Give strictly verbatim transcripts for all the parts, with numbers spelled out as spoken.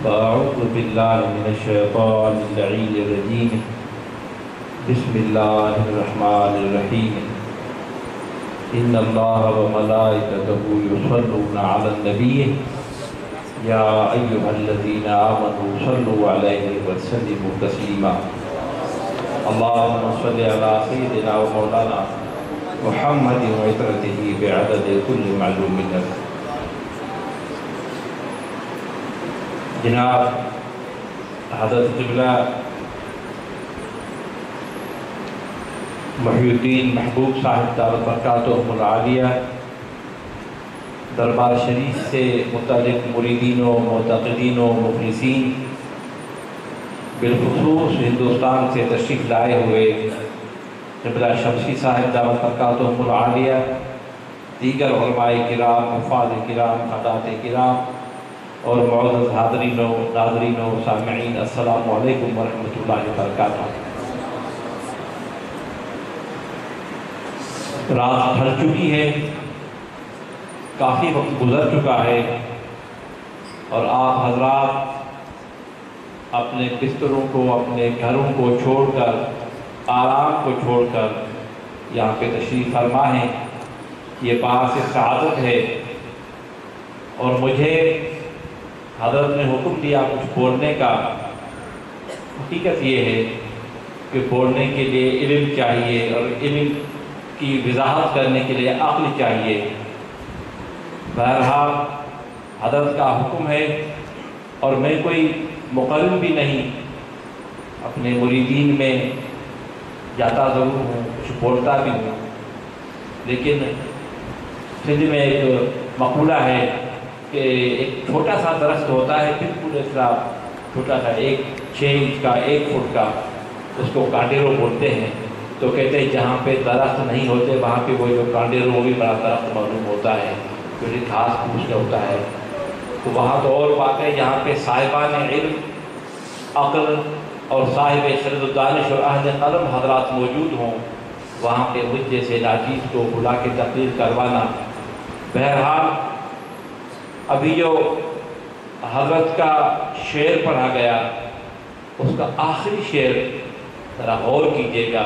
فأعوذ بالله من الشيطان اللعين الرجيم بسم الله الرحمن الرحيم إن الله وملائكته يصلون على النبي يا أيها الذين آمنوا صلوا عليه وسلموا تسليما اللهم صل على سيدنا ومولانا محمد وعترته بعدد كل معلوم لك. جناب حضرت قبلہ محی الدین محبوب صاحب دعوت برکاتہم العالیہ دربار شریف سے متعلق مریدین و معتقدین و مخلصین، بالخصوص ہندوستان سے تشریف لائے ہوئے قبلہ شمسی صاحب دعوت برکاتہم العالیہ، دیگر علماء کرام، حفاظ کرام، حضرات کرام اور معزز حاضرین و ناظرین و سامعین، السلام علیکم ورحمۃ اللہ وبرکاتہ۔ رات ڈھل چکی ہے، کافی وقت گزر چکا ہے اور آپ حضرات اپنے بستروں کو، اپنے گھروں کو چھوڑ کر، آرام کو چھوڑ کر یہاں پہ تشریف فرما ہیں، یہ باعث سعادت ہے۔ اور مجھے حضرت نے حکم دیا کچھ بولنے کا۔ حقیقت یہ ہے کہ بولنے کے لیے علم چاہیے اور علم کی وضاحت کرنے کے لیے عقل چاہیے۔ بہرحال حضرت کا حکم ہے اور میں کوئی مقرر بھی نہیں، اپنے مریدین میں جاتا ضرور ہوں، کچھ بولتا بھی ہوں، لیکن سندھ میں ایک مقولہ ہے کہ ایک چھوٹا سا درخت ہوتا ہے، بالکل ایسا چھوٹا سا، ایک چھ انچ کا، ایک فٹ کا، اس کو کانڈیرو بولتے ہیں۔ تو کہتے ہیں جہاں پہ درخت نہیں ہوتے وہاں پہ وہ جو کانڈیرو وہ بھی بڑا درخت معلوم ہوتا ہے، کیونکہ گھاس پھوس کا ہوتا ہے۔ تو وہاں تو اور بات ہے، جہاں پہ صاحبان علم، عقل اور صاحب خرد و دانش اور اہل قلم حضرات موجود ہوں، وہاں پہ مجھ جیسے ناچیز کو بلا کے تقریر کروانا۔ بہرحال ابھی جو حضرت کا شعر پڑھا گیا، اس کا آخری شعر ذرا غور کیجیے گا،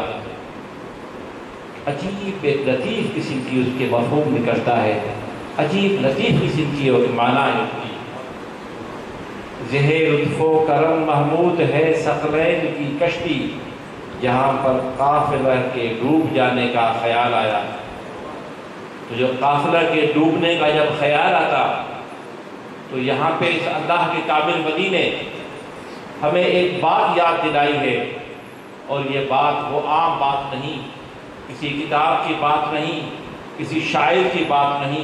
عجیب ایک لطیف قسم کی اس کے مفہوم نکلتا ہے، عجیب لطیف قسم کی اور معنی ہے اس کی۔ زہ لطف و کرم محمود ہے ثقلین کی کشتی، جہاں پر قافلہ کے ڈوب جانے کا خیال آیا۔ تو جو قافلہ کے ڈوبنے کا جب خیال آتا تو یہاں پہ اس اللہ کے کامل ولی نے ہمیں ایک بات یاد دلائی ہے، اور یہ بات وہ عام بات نہیں، کسی کتاب کی بات نہیں، کسی شاعر کی بات نہیں۔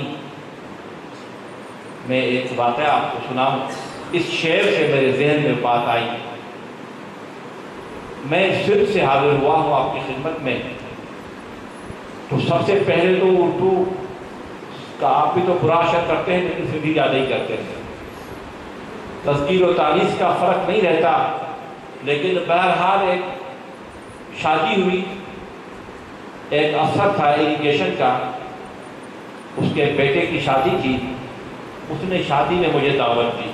میں ایک واقعہ آپ کو سناؤں، اس شعر سے میرے ذہن میں بات آئی۔ میں صرف سے حاضر ہوا ہوں آپ کی خدمت میں، تو سب سے پہلے تو اردو کا آپ بھی تو برا اشر کرتے ہیں لیکن پھر بھی یاد نہیں کرتے ہیں، تذکیر و تانیث کا فرق نہیں رہتا، لیکن بہرحال ایک شادی ہوئی، ایک افسر تھا ایریگیشن کا، اس کے بیٹے کی شادی تھی، اس نے شادی میں مجھے دعوت دی۔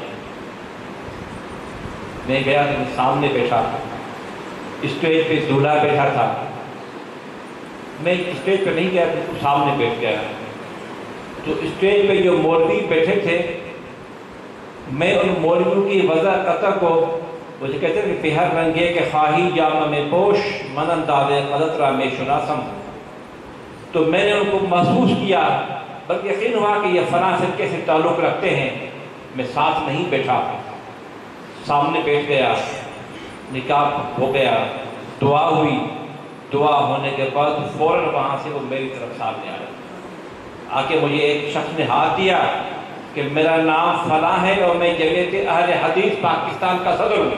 میں گیا تو سامنے بیٹھا، اسٹیج پہ دولہا بیٹھا تھا، میں اسٹیج پہ نہیں گیا، بالکل سامنے بیٹھ گیا۔ تو اسٹیج پہ جو مولوی بیٹھے تھے، میں ان مولویوں کی وضع قطع کو، مجھے کہتے ہیں کہ پہر رنگے کے خواہی جامہ میں پوش من انداز غلط را میں شناسم، تو میں نے ان کو محسوس کیا، بلکہ یقین ہوا کہ یہ فلاں فرقے سے تعلق رکھتے ہیں۔ میں ساتھ نہیں بیٹھا، سامنے بیٹھ گیا، نکاح ہو گیا، دعا ہوئی، دعا ہونے کے بعد فوراً وہاں سے وہ میری طرف سامنے آیا، آ کے مجھے ایک شخص نے ہاتھ دیا کہ میرا نام فلاں ہے اور میں جمعیت اہل حدیث پاکستان کا صدر ہوں،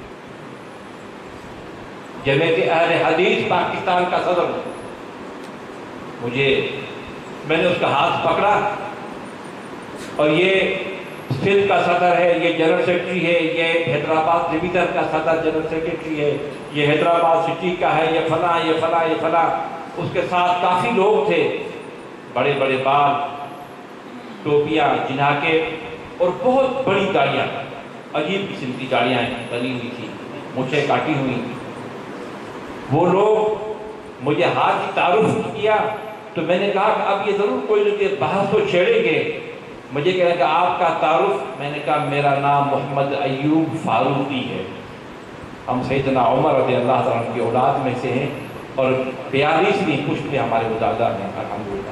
جمعیت اہل حدیث پاکستان کا صدر ہوں۔ مجھے میں نے اس کا ہاتھ پکڑا، اور یہ سندھ کا صدر ہے، یہ جنرل سیکرٹری ہے، یہ حیدرآباد ڈویژن کا صدر جنرل سیکرٹری ہے، یہ حیدرآباد سٹی کا ہے، یہ فلاں یہ فلاں یہ فلاں۔ اس کے ساتھ کافی لوگ تھے، بڑے بڑے بال، ٹوپیاں، جناکے اور بہت بڑی گاڑیاں، عجیب قسم کی گاڑیاں بنی ہوئی تھی، مجھے کاٹی ہوئی. وہ لوگ مجھے ہاتھ کی تعارف کیا تو میں نے کہا کہ اب یہ ضرور کوئی نہ کوئی بحث تو چھیڑیں گے. مجھے کہا کہ آپ کا تعارف؟ میں نے کہا میرا نام محمد ایوب فاروقی ہے. ہم سیدنا عمر رضی اللہ تعالیٰ عنہ کی اولاد میں سے ہیں اور بیالیسویں پشت میں ہمارے مدادہ ہیں الحمدللہ.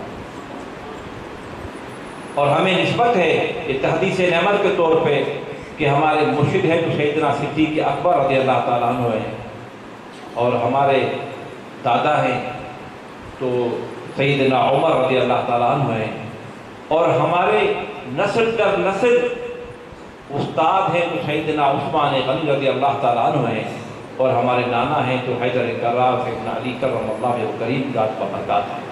اور ہمیں نسبت ہے یہ تحدیث نعمت کے طور پہ کہ ہمارے مرشد ہیں تو سیدنا صدیق اکبر رضی اللہ تعالیٰ عنہ ہیں، اور ہمارے دادا ہیں تو سیدنا عمر رضی اللہ تعالیٰ عنہ ہیں، اور ہمارے نسل در نسل استاد ہیں تو سیدنا عثمان غنی رضی اللہ تعالیٰ عنہ ہیں، اور ہمارے نانا ہیں تو حیدر کرار سیدنا علی کرم اللہ کریم ذات ببرکات ہیں.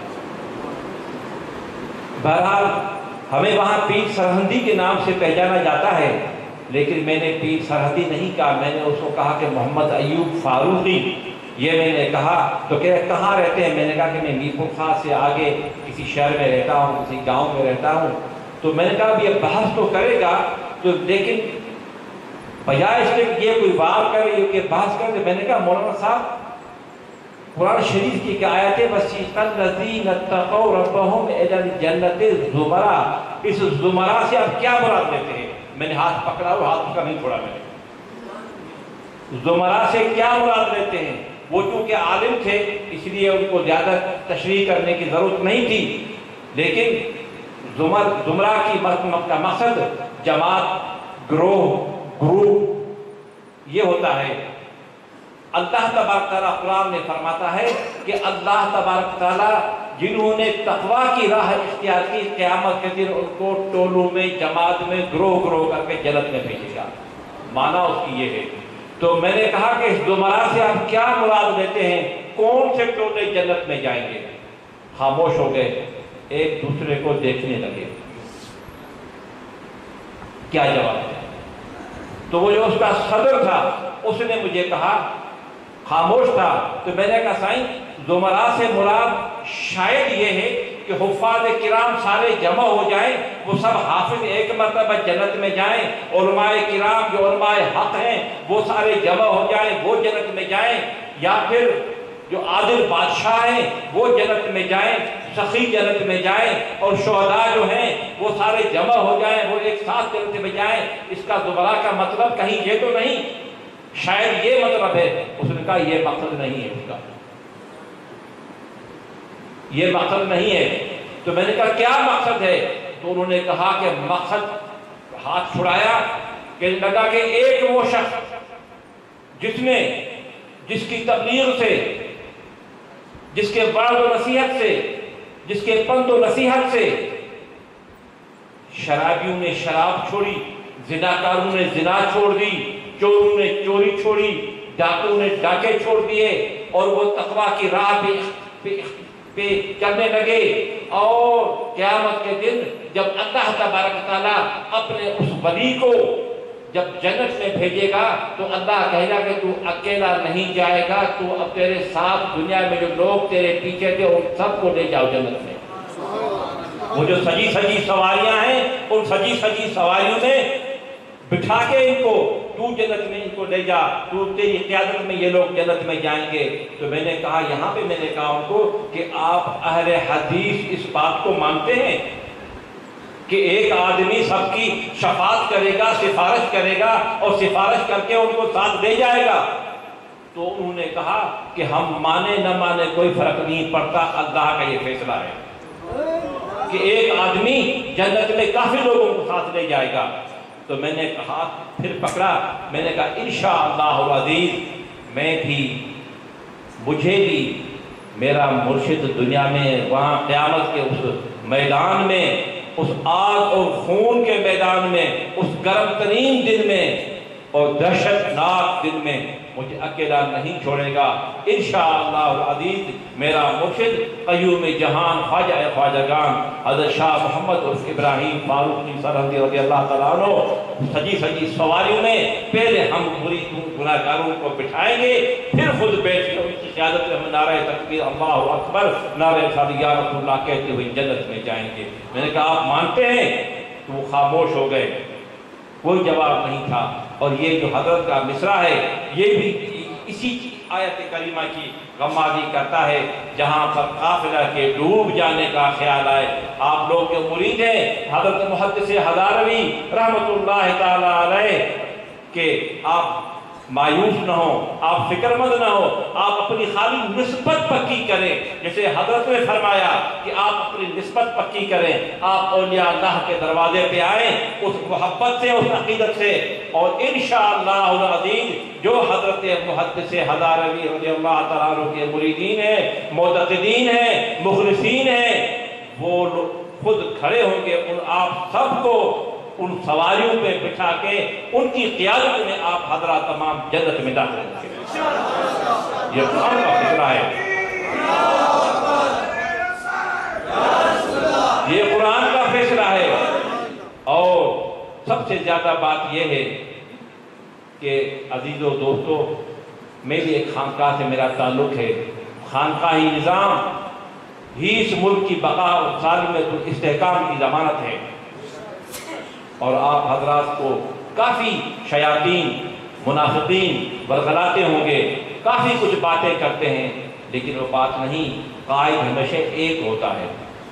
بہرحال ہمیں وہاں پیر سرہندی کے نام سے پہچانا جاتا ہے، لیکن میں نے پیر سرہندی نہیں کہا، میں نے اس کو کہا کہ محمد ایوب فاروقی. یہ میں نے کہا تو کہ کہاں رہتے ہیں؟ میں نے کہا کہ میں میر پور خاص سے آگے کسی شہر میں رہتا ہوں، کسی گاؤں میں رہتا ہوں. تو میں نے کہا اب یہ بحث تو کرے گا تو لیکن بجائے اس کے یہ کوئی بات کرے یہ کہ بحث کرے. میں نے کہا مولانا صاحب قرآن شریف کی کہ آیت وسیق الذین اتقوا ربهم الی الجنۃ زمرا، اس زمرا سے آپ کیا مراد لیتے ہیں؟ میں نے ہاتھ پکڑا اور ہاتھ اس کا نہیں چھوڑا. میں نے زمرا سے کیا مراد لیتے ہیں؟ وہ چونکہ عالم تھے اس لیے ان کو زیادہ تشریح کرنے کی ضرورت نہیں تھی، لیکن زمر زمرہ کی کا مقصد جماعت، گروہ، گروپ یہ ہوتا ہے. اللہ تبارک تعالیٰ قرآن میں فرماتا ہے کہ اللہ تبارک تعالیٰ جنہوں نے تقویٰ کی راہ اختیار کی قیامت کے دن ان کو ٹولوں میں، جماعت میں، گروہ گروہ کر کے جنت میں بھیجے گا. معنی اس کی یہ ہے. تو میں نے کہا کہ اس زمرہ سے آپ کیا مراد لیتے ہیں؟ کون سے ٹولے جنت میں جائیں گے؟ خاموش ہو گئے، ایک دوسرے کو دیکھنے لگے کیا جواب ہے. تو وہ جو اس کا صدر تھا اس نے مجھے کہا، خاموش تھا، تو میں نے کہا سائیں زمرہ سے مراد شاید یہ ہے کہ حفاظ کرام سارے جمع ہو جائیں، وہ سب حافظ ایک مرتبہ جنت میں جائیں، علماء کرام جو علماء حق ہیں وہ سارے جمع ہو جائیں وہ جنت میں جائیں، یا پھر جو عادل بادشاہ ہیں وہ جنت میں جائیں، سخی جنت میں جائیں، اور شہداء جو ہیں وہ سارے جمع ہو جائیں وہ ایک ساتھ جنت میں جائیں. اس کا زمرہ کا مطلب کہیں یہ تو نہیں، شاید یہ مطلب ہے. اس نے کہا یہ مقصد نہیں ہے، اس کا یہ مقصد نہیں ہے. تو میں نے کہا کیا مقصد ہے؟ تو انہوں نے کہا کہ مقصد، ہاتھ چھڑایا کہ لگا کہ ایک وہ شخص جس نے جس کی تبلیغ سے، جس کے وعظ و نصیحت سے، جس کے پند و نصیحت سے شرابیوں نے شراب چھوڑی، زناکاروں نے زنا چھوڑ دی، چوروں نے چوری چھوڑی، ڈاکوں نے ڈاکے چھوڑ دیے، اور وہ تقویٰ کی راہ پہ پہ چلنے لگے. اور قیامت کے دن جب اللہ تبارک تعالیٰ اپنے اس ولی کو جب جنت میں بھیجے گا تو اللہ کہے گا کہ تو اکیلا نہیں جائے گا، تو اب تیرے ساتھ دنیا میں جو لوگ تیرے پیچھے تھے ان سب کو لے جاؤ جنت میں. وہ جو سجی سجی سواریاں ہیں ان سجی سجی سواریوں میں بٹھا کے ان کو تو جنت میں ان کو لے جا، تو تیری قیادت میں یہ لوگ جنت میں جائیں گے. تو میں نے کہا یہاں پہ میں نے کہا ان کو کہ آپ اہل حدیث اس بات کو مانتے ہیں کہ ایک آدمی سب کی شفاعت کرے گا، سفارش کرے گا اور سفارش کر کے ان کو ساتھ لے جائے گا؟ تو انہوں نے کہا کہ ہم مانے نہ مانے کوئی فرق نہیں پڑتا، اللہ کا یہ فیصلہ ہے کہ ایک آدمی جنت میں کافی لوگوں کو ساتھ لے جائے گا. تو میں نے کہا پھر پکڑا، میں نے کہا انشاءاللہ العزیز میں بھی، مجھے بھی میرا مرشد دنیا میں وہاں قیامت کے اس میدان میں، اس آگ اور خون کے میدان میں، اس گرم ترین دن میں اور دہشت ناک دن میں مجھے اکیلا نہیں چھوڑے گا. انشاءاللہ العزیز میرا مرشد قیوم جہان خواجہ خواجگان حضرت شاہ محمد عرف ابراہیم فاروقی سرہندی رضی اللہ تعالیٰ عنہ سجی سجی سواریوں میں پہلے ہم مریدوں گناہگاروں کو بٹھائیں گے، پھر خود بیٹھ کے ان کی قیادت میں ہم نعرہ تکبیر اللہ اکبر، نعرہ رسالت یا رسول اللہ کہتے ہوئے جنت میں جائیں گے. میں نے کہا آپ مانتے ہیں؟ تو وہ خاموش ہو گئے، کوئی جواب نہیں تھا. اور یہ جو حضرت کا مصرع ہے یہ بھی اسی آیت کریمہ کی غمازی کرتا ہے، جہاں پر قافلہ کے ڈوب جانے کا خیال آئے۔ آپ لوگ جو مرید ہیں حضرت محدث ہزاروی رحمت اللہ تعالی علیہ کہ آپ مایوس نہ ہو، آپ فکر مند نہ ہو، آپ اپنی خالی نسبت پکی کریں، جیسے حضرت نے فرمایا کہ آپ اپنی نسبت پکی کریں، آپ اولیاء اللہ کے دروازے پہ آئیں اس محبت سے، اس عقیدت سے، اور انشاءاللہ العزیز جو حضرت محدث ہزاروی رضی اللہ تعالیٰ عنہ کے مریدین ہیں، معتقدین ہیں، مخلصین ہیں، وہ خود کھڑے ہوں گے ان آپ سب کو ان سواریوں پہ بٹھا کے ان کی قیادت میں آپ حضرات تمام جنت میں داخل ہوں گے۔ یہ قرآن کا فکرہ ہے، یہ قرآن کا فیصلہ ہے۔ اور سب سے زیادہ بات یہ ہے کہ عزیزو دوستو، میری ایک خانقاہ سے میرا تعلق ہے، خانقاہی نظام ہی اس ملک کی بقا اور سالمیت الاستحکام کی ضمانت ہے، اور آپ حضرات کو کافی شیاطین منافقین ورغلاتے ہوں گے، کافی کچھ باتیں کرتے ہیں، لیکن وہ بات نہیں، قائد ہمیشہ ایک ہوتا ہے،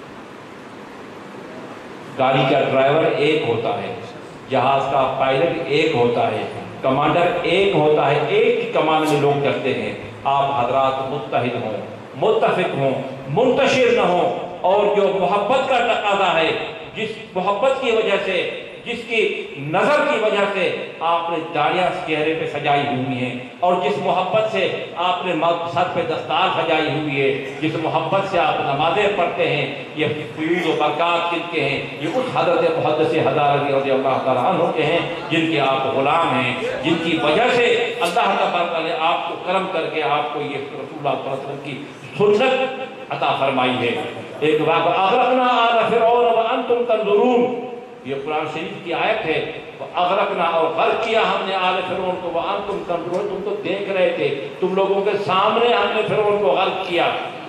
گاڑی کا ڈرائیور ایک ہوتا ہے، جہاز کا پائلٹ ایک ہوتا ہے، کمانڈر ایک ہوتا ہے، ایک ہی کمان میں لوگ کرتے ہیں۔ آپ حضرات متحد ہوں، متفق ہوں، منتشر نہ ہوں، اور جو محبت کا تقاضا ہے، جس محبت کی وجہ سے، جس کی نظر کی وجہ سے آپ نے داڑیاں چہرے پہ سجائی ہوئی ہیں، اور جس محبت سے آپ نے سر پہ دستار سجائی ہوئی ہے، جس محبت سے آپ نمازیں پڑھتے ہیں، یہ فیوز و برکات کن کے ہیں؟ یہ اس حضرت محدث ہزاروی رضی اللہ تعالیٰ عنہ کے ہیں، جن کے آپ غلام ہیں، جن کی وجہ سے اللہ تبارک نے آپ کو کرم کر کے آپ کو یہ رسول اللہ صلی اللہ علیہ وسلم کی سنت عطا فرمائی ہے۔ ایک واقعہ اغرقنا آل فرعون وانتم تنظرون، یہ قرآن شریف کی آیت ہے، اغرقنا، اور غرق کیا ہم نے آل فرعون کو، وانتم تنظرون، تم تو دیکھ رہے تھے، تم لوگوں کے سامنے ہم نے فرعون کو غرق کیا۔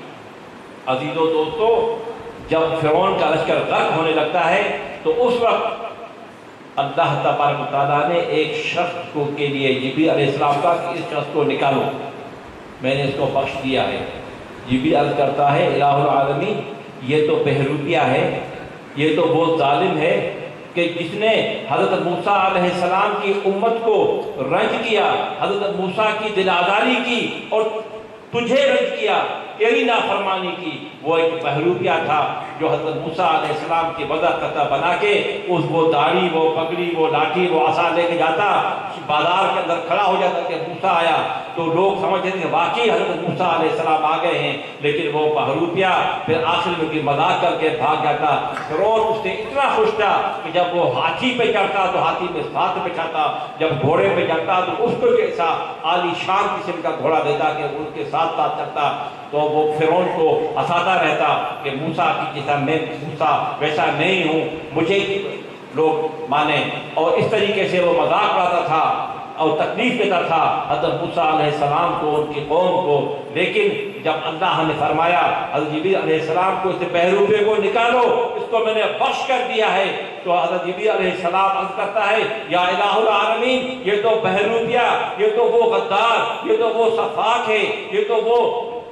عزیزو دوستو، جب فرعون کا لشکر غرق ہونے لگتا ہے تو اس وقت اللہ تبارک و تعالیٰ نے ایک شخص کو کے لیے جبریل علیہ السلام کا کہ اس شخص کو نکالو، میں نے اس کو بخش دیا ہے۔ جبریل عرض کرتا ہے الہ العالمین، یہ تو بہروپیہ ہے، یہ تو وہ ظالم ہے کہ جس نے حضرت موسیٰ علیہ السلام کی امت کو رنج کیا، حضرت موسیٰ کی دل آزاری کی اور تجھے رنج کیا، تیری نافرمانی کی۔ وہ ایک بہروپیہ تھا جو حضرت موسیٰ علیہ السلام کی وضع قطع بنا کے اس وہ داڑھی، وہ پگڑی، وہ لاٹھی، وہ عصا لے کے جاتا، بازار کے اندر کھڑا ہو جاتا کہ موسیٰ آیا، تو لوگ سمجھتے ہیں کہ واقعی حضرت موسیٰ علیہ السلام آ گئے ہیں، لیکن وہ بہروپیہ پھر آخر میں کی مذاق کر کے بھاگ جاتا۔ فرعون اس سے اتنا خوش تھا کہ جب وہ ہاتھی پہ چڑھتا تو ہاتھی میں ساتھ بچھاتا، جب گھوڑے پہ چڑھتا تو اس کو ایسا عالی شان قسم کا گھوڑا دیتا کہ اس کے ساتھ ساتھ چلتا، تو وہ فرعون کو ہنساتا رہتا کہ موسیٰ کی جیسا میں موسیٰ ویسا نہیں ہوں، مجھے لوگ مانیں، اور اس طریقے سے وہ مذاق اڑاتا تھا اور تکلیف دیتا تھا حضرت موسیٰ علیہ السلام کو، ان کی قوم کو۔ لیکن جب اللہ نے فرمایا حضرت جبریل علیہ السلام کو اس بہروپے کو نکالو، اس کو میں نے بخش کر دیا ہے، تو حضرت جبریل علیہ السلام عرض کرتا ہے یا الہ العالمین، یہ تو بہروپیہ، یہ تو وہ غدار، یہ تو وہ صفاق ہے، یہ تو وہ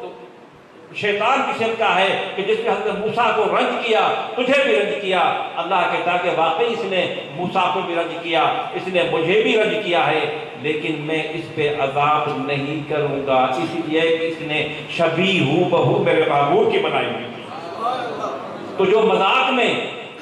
شیطان قسم کا ہے کہ جس نے حضرت موسیٰ کو رنج کیا، تجھے بھی رنج کیا۔ اللہ کہتا کہ واقعی اس نے موسیٰ کو بھی رنج کیا، اس نے مجھے بھی رنج کیا ہے، لیکن میں اس پہ عذاب نہیں کروں گا، اس لیے کہ اس نے شبیہ ہو بہو میرے محبوب کی بنائی ہوئی تھی۔ تو جو مذاق میں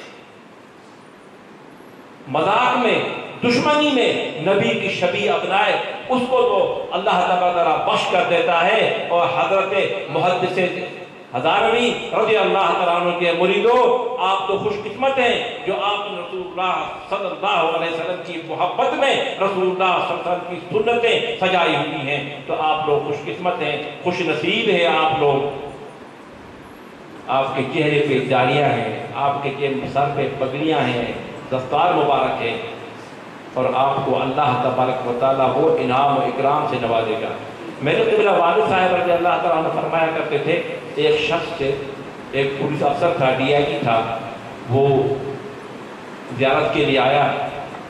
مذاق میں دشمنی میں نبی کی شبیہ اپنائے، اس کو تو اللہ تعالیٰ بخش کر دیتا ہے۔ اور حضرت محدث ہزاروی رضی اللہ تعالیٰ عنہ کے مریدوں، آپ تو خوش قسمت ہیں جو آپ رسول اللہ صلی اللہ علیہ وسلم کی محبت میں رسول اللہ صلی اللہ علیہ وسلم کی سنتیں سجائی ہوئی ہیں، تو آپ لوگ خوش قسمت ہیں، خوش نصیب ہیں آپ لوگ۔ آپ کے چہرے پہ داڑیاں ہیں، آپ کے سر پہ پگڑیاں ہیں، دستار مبارک ہے، اور آپ کو اللہ تبارک و تعالیٰ وہ انعام و اکرام سے نوازے گا۔ میرے قبلہ والد صاحب رضی اللہ تعالیٰ عنہ فرمایا کرتے تھے، ایک شخص سے، ایک پولیس افسر تھا، ڈی آئی جی تھا، وہ زیارت کے لیے آیا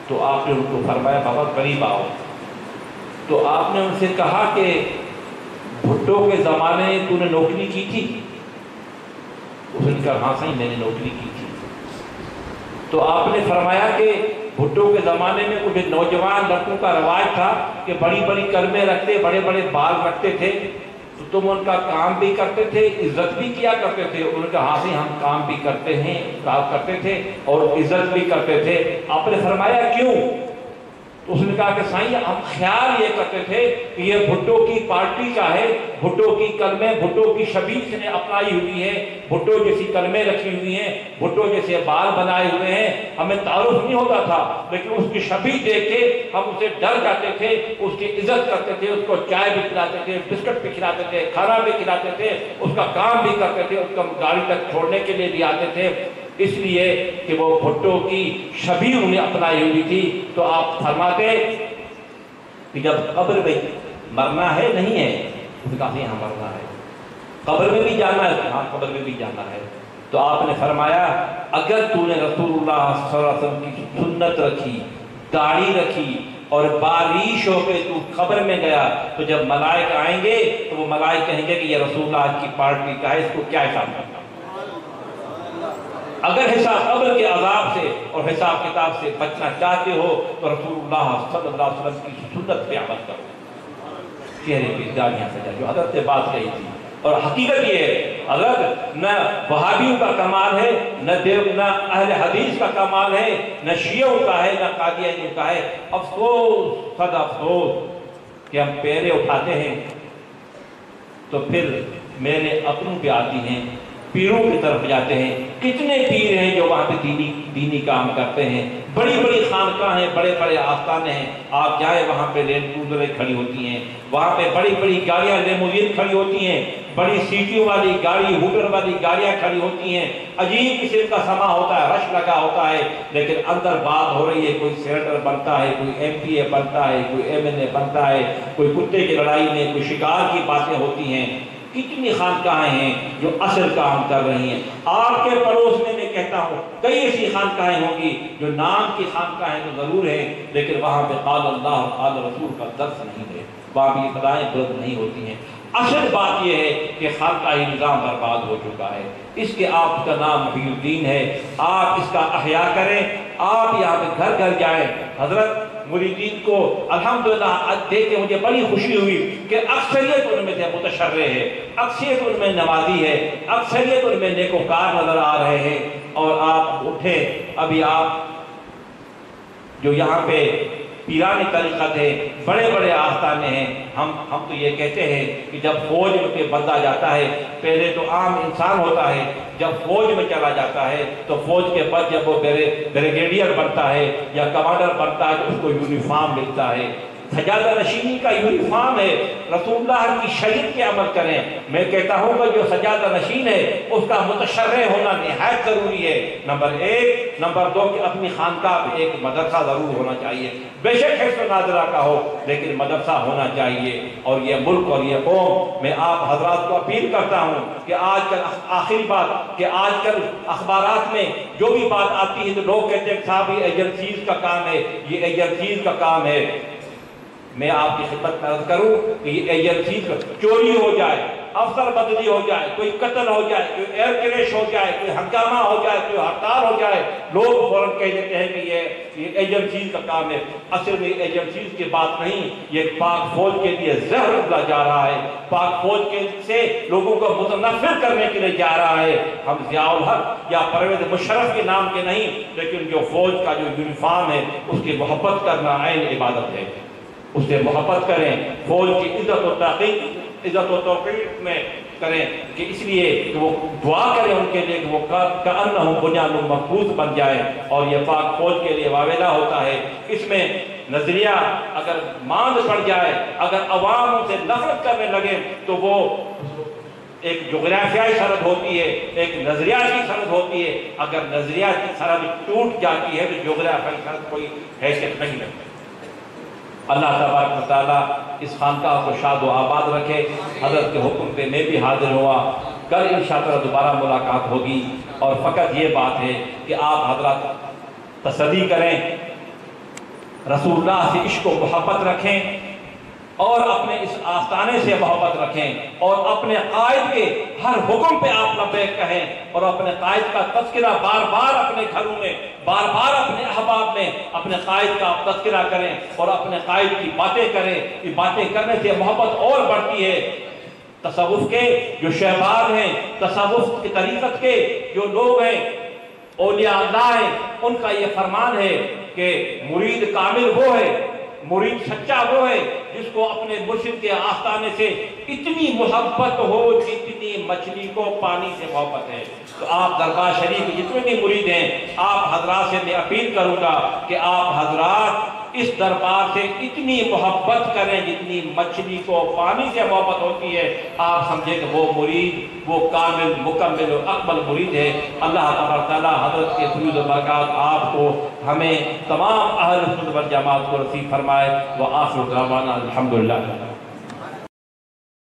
تو آپ نے ان کو فرمایا بابا قریب آؤ. تو آپ نے ان سے کہا کہ بھٹو کے زمانے میں تو نے نوکری کی تھی؟ اس نے کہا ہاں صحیح میں نے نوکری کی تھی. تو آپ نے فرمایا کہ بھٹو کے زمانے میں کچھ نوجوان لڑکوں کا رواج تھا کہ بڑی بڑی کرمیں رکھتے، بڑے بڑے بال رکھتے تھے، تو تم ان کا کام بھی کرتے تھے، عزت بھی کیا کرتے تھے؟ انہوں نے کہا ہاں صحیح ہم کام بھی کرتے ہیں، کام کرتے تھے اور عزت بھی کرتے تھے. آپ نے فرمایا کیوں؟ تو اس نے کہا کہ سائیں ہم خیال یہ کرتے تھے کہ یہ بھٹو کی پارٹی کا ہے، بھٹو کی کلمیں بھٹو کی شبیہ نے اپنائی ہوئی ہے، بھٹو جیسی کلمیں رکھی ہوئی ہیں، بھٹو جیسے بال بنائے ہوئے ہیں، ہمیں تعارف نہیں ہوتا تھا، لیکن اس کی شبیہ دیکھ کے ہم اسے ڈر جاتے تھے، اس کی عزت کرتے تھے، اس کو چائے بھی کھلاتے تھے، بسکٹ بھی کھلاتے تھے، کھانا بھی کھلاتے تھے، اس کا کام بھی کرتے تھے، اس کو گاڑی تک چھوڑنے کے لیے بھی آتے تھے، اس لیے کہ وہ بھٹو کی شبیہ انہیں اپنائی ہوئی تھی. تو آپ فرماتے کہ جب قبر میں مرنا ہے نہیں ہے، اس نے کہا یہاں مرنا ہے، قبر میں بھی جانا ہے، ہاں قبر میں بھی جانا ہے. تو آپ نے فرمایا اگر تو نے رسول اللہ صلی اللہ علیہ وسلم کی سنت رکھی، داڑھی رکھی اور بارش ہو کے تو قبر میں گیا، تو جب ملائکہ آئیں گے تو وہ ملائکہ کہیں گے کہ یہ رسول اللہ کی پارٹی کا ہے، اس کو کیا حساب کرنا. اگر حساب قبر کے عذاب سے اور حساب کتاب سے بچنا چاہتے ہو تو رسول اللہ صلی اللہ علیہ وسلم کی سنت پہ عمل کرو. چہرے پہ داڑیاں سجا، جو حضرت نے بات کہی تھی. اور حقیقت یہ ہے حضرت نہ وہابیوں کا کمال ہے، نہ دیو نہ اہل حدیث کا کمال ہے، نہ شیعوں کا ہے، نہ قادیانیوں کا ہے. افسوس صد افسوس کہ ہم پیرے اٹھاتے ہیں تو پھر میرے اپنوں پہ آتی ہیں، پیروں کی طرف جاتے ہیں. کتنے پیر ہیں جو وہاں پہ دینی دینی کام کرتے ہیں، بڑی بڑی خانقاہ ہیں، بڑے بڑے آستانے ہیں. آپ جائیں وہاں پہ لینڈ کروزریں کھڑی ہوتی ہیں، وہاں پہ بڑی بڑی گاڑیاں لیموزین کھڑی ہوتی ہیں، بڑی سیٹیوں والی گاڑی ہوٹر والی گاڑیاں کھڑی ہوتی ہیں. عجیب قسم کا سما ہوتا ہے، رش لگا ہوتا ہے، لیکن اندر بات ہو رہی ہے، کوئی سینیٹر بنتا ہے، کوئی ایم پی اے بنتا ہے، کوئی ایم این اے بنتا ہے، کوئی کتے کی لڑائی میں کوئی شکار کی باتیں ہوتی ہیں. کتنی خانقاہیں ہیں جو اصل کام کر رہی ہیں. آپ کے پڑوس میں میں کہتا ہوں کئی ایسی خانقاہیں ہوں گی جو نام کی خانقاہیں تو ضرور ہیں، لیکن وہاں پہ قال اللہ قال رسول کا درس نہیں ہے، وہاں بھی خدائیں بلند نہیں ہوتی ہیں. اصل بات یہ ہے کہ خانقاہی نظام برباد ہو چکا ہے. اس کے آپ کا نام محی الدین ہے، آپ اس کا احیاء کریں. آپ یہاں پہ گھر گھر جائیں. حضرت مریدین کو الحمدللہ دیکھ کے مجھے بڑی خوشی ہوئی کہ اکثریت ان میں سے متشرع ہے، اکثریت ان میں نمازی ہے، اکثریت ان میں نیکوکار نظر آ رہے ہیں. اور آپ اٹھے، ابھی آپ جو یہاں پہ پیرانی طریقت ہے، بڑے بڑے آستانے ہیں، ہم ہم تو یہ کہتے ہیں کہ جب فوج میں پہ بندہ جاتا ہے، پہلے تو عام انسان ہوتا ہے، جب فوج میں چلا جاتا ہے تو فوج کے بعد جب وہ بریگیڈیئر بنتا ہے یا کمانڈر بنتا ہے تو اس کو یونیفارم ملتا ہے. سجادہ نشینی کا یونیفارم ہے. رسول اللہ کی شریعت کے عمل کریں. میں کہتا ہوں کہ جو سجادہ نشین ہے اس کا متشرع ہونا نہایت ضروری ہے. نمبر ایک. نمبر دو کہ اپنی خانقاہ پہ ایک مدرسہ ضرور ہونا چاہیے، بے شک حفظ ناظرہ کا ہو لیکن مدرسہ ہونا چاہیے. اور یہ ملک اور یہ قوم، میں آپ حضرات کو اپیل کرتا ہوں کہ آج کل آخری بات کہ آج کل اخبارات میں جو بھی بات آتی ہے تو لوگ کہتے ہیں صاحب یہ ایجنسیز کا کام ہے، یہ ایجنسیز کا کام ہے. میں آپ کی خدمت میں عرض کروں کہ یہ ایجنسی چوری ہو جائے، افسر بدلی ہو جائے، کوئی قتل ہو جائے، کوئی ایئر کریش ہو جائے، کوئی ہنگامہ ہو جائے، کوئی ہڑتال ہو جائے، لوگ فوراً کہہ دیتے ہیں کہ یہ یہ ایجنسیز کا کام ہے. اصل میں ایجنسیز کی بات نہیں، یہ پاک فوج کے لیے زہر اگلا جا رہا ہے، پاک فوج کے سے لوگوں کو متنفر کرنے کے لیے جا رہا ہے. ہم ضیاء الحق یا پرویز مشرف کے نام کے نہیں، لیکن جو فوج کا جو یونیفارم ہے اس کی محبت کرنا عین عبادت ہے. اس سے محبت کریں، فوج کی عزت و تحقیق عزت و توقیر میں کریں کہ اس لیے کہ وہ دعا کریں ان کے لیے کہ وہ کأنہم بنیان مرصوص بن جائے. اور یہ پاک فوج کے لیے واویلا ہوتا ہے. اس میں نظریہ اگر ماند پڑ جائے، اگر عوام ان سے نفرت کرنے لگے تو وہ ایک جغرافیائی سرحد ہوتی ہے، ایک نظریاتی سرحد ہوتی ہے. اگر نظریاتی سرحد ٹوٹ جاتی ہے تو جغرافیائی سرحد کوئی حیثیت نہیں رکھتی. اللہ تبارک و تعالیٰ اس خانقاہ کو شاد و آباد رکھے. حضرت کے حکم پہ میں بھی حاضر ہوا. کل انشاءاللہ دوبارہ ملاقات ہوگی. اور فقط یہ بات ہے کہ آپ حضرات تصدیق کریں رسول اللہ سے عشق و محبت رکھیں اور اپنے اس آستانے سے محبت رکھیں اور اپنے قائد کے ہر حکم پہ آپ لبیک کہیں اور اپنے قائد کا تذکرہ بار بار اپنے گھروں میں، بار بار اپنے احباب میں اپنے قائد کا آپ تذکرہ کریں اور اپنے قائد کی باتیں کریں۔ یہ باتیں کرنے سے محبت اور بڑھتی ہے۔ تصوف کے جو شہباز ہیں، تصوف کی طریقت کے جو لوگ ہیں، اولیاء اللہ ہیں، ان کا یہ فرمان ہے کہ مرید کامل وہ ہے، مرید سچا وہ ہے جس کو اپنے مرشد کے آستانے سے اتنی محبت ہو جتنی مچھلی کو پانی سے محبت ہے۔ تو آپ درگاہ شریف جتنے بھی مرید ہیں، آپ حضرات سے میں اپیل کروں گا کہ آپ حضرات اس دربار سے اتنی محبت کریں جتنی مچھلی کو پانی سے محبت ہوتی ہے۔ آپ سمجھیں کہ وہ مرید، وہ کامل مکمل و اکمل مرید ہے۔ اللہ تبارک تعالیٰ حضرت کے فیوز و برکات آپ کو، ہمیں تمام اہل سنت والجماعت کو نصیب فرمائے۔ وآخر دعوانا الحمدللہ۔